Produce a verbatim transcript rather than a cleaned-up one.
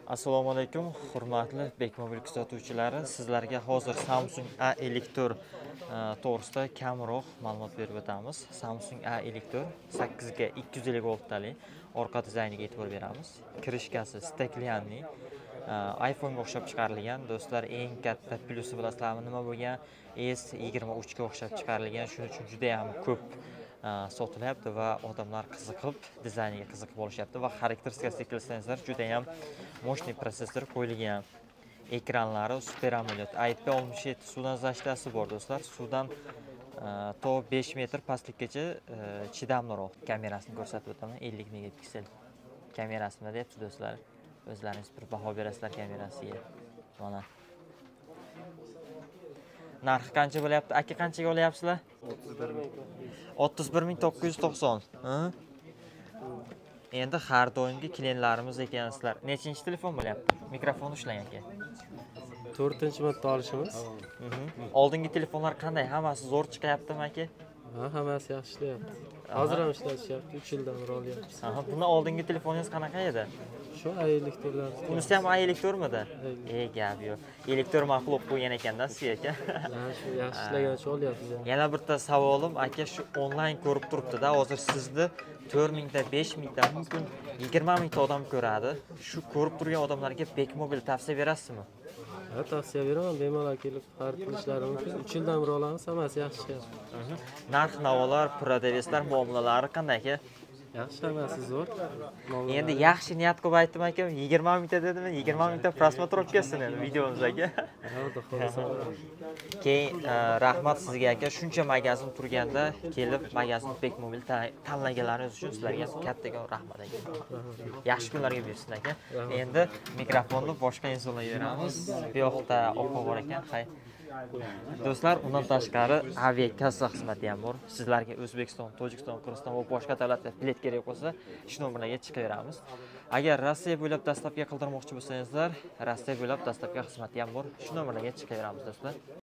Assalomu alaykum, hurmatli Bekmobil kuzatuvchilari. Sizlarga hozir Samsung A Elector to'g'risida kamroq ma'lumot berib o'tamiz. Samsung A Elector sakkiz ga ikki yuz ellik olti talik orqa dizayniga e'tibor beramiz. Kirishkasi steklianli, iPhone'ga o'xshab chiqarilgan. Do'stlar, eng katta plyusi bilasizlarmi nima bo'lgan? S yigirma uch ga o'xshab chiqarilgan. Shuning uchun juda ham ko'p sotilyapti va odamlar qiziqib, dizayniga qiziqib olishyapti va xarakteristikasiga kelsangiz juda ham mo'shniy protsessor qo'yilgan. Ekranlari Super AMOLED I P oltmish yetti suvdan zashtasi bor do'stlar. Suvdan to besh metr pastlikgacha chidamliroq. Kamerasini ko'rsatib o'taman. ellik megapiksel kamerasi nima deyapti do'stlar? O'zlaringiz bir baho berasizlar kamerasiga. Mana. Narxi qancha bo'lyapti? Aka, qanchaga olyapsizlar? o'ttiz bir ming to'qqiz yuz to'qson. Endi har doimgi klientlarimiz ekansizlar. Nechinchi telefon bo'lyapti? Mikrofon ushlang aka. to'rtinchi marta olishimiz. Oldingi telefonlar qanday? Hammasi zo'r chiqyaptimi aka? Ha, hammasi yaxshi ishlayapti. Hozir ham ishlashyapti, uch yildan beri olyapmiz. Ha, bundan oldingi telefoningiz qanaqa edi? Shu A Electordan. Unisi ham A Electormidi? Ey, gap yo'q. Elector ma'qul qo'ygan ekanda sizga aka. Ha, shu yaxshi ishlagancha olyapmiz. Yana bitta savolim, aka, shu onlayn ko'rib turibdi-da, hozir sizni to'rt ming ta, besh ming ta, mumkin yigirma ming ta odam ko'radi. Shu ko'rib turgan odamlarga Bekmobil tavsiya berasizmi? Ha, tavsiya beraman, bemalol kelib xarid qilishlari mumkin. uch yildan beri olamiz, hammasi yaxshi ishlayapti. Narx-navolar, prodaveslar muomalalari qanday aka? Yaxshi, hammasi zo'r. Endi yaxshi niyat qilib aytdim aka, yigirma ming ta dedimi? yigirma ming ta prosmotr o'tkazsin endi videomizga. Keyin rahmat sizga aka, shuncha magazin turganda kelib magazin Bekmobil tanlaganlaringiz uchun sizlarga kattakon rahmat aka. Yaxshi kunlarga bersin aka. Endi mikrofonni boshqa insonlarga beramiz. Bu yoqda opa bor ekan, hay. Do'stlar, undan tashqari aviakassa xizmati ham bor. Sizlarga O'zbekiston, Tojikiston, Qirg'iziston va boshqa davlatlar bilet kerak bo'lsa, shu nomerlarga chiqaveramiz. Agar Rossiya bo'ylab dastavka qildirmoqchi bo'lsangizlar, Rossiya bo'ylab dastavka xizmati ham bor. Shu nomerlarga chiqaveramiz do'stlar.